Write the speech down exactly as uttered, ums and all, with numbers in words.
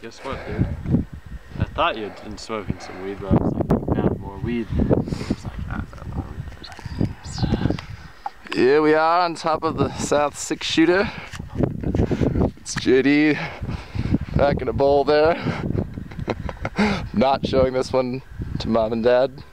guess what, dude? I thought you had been smoking some weed, but I was like, you found more weed. It was like, I found more weed. Here we are on top of the South Six Shooter. It's J D packing a bowl there. Not showing this one to Mom and Dad.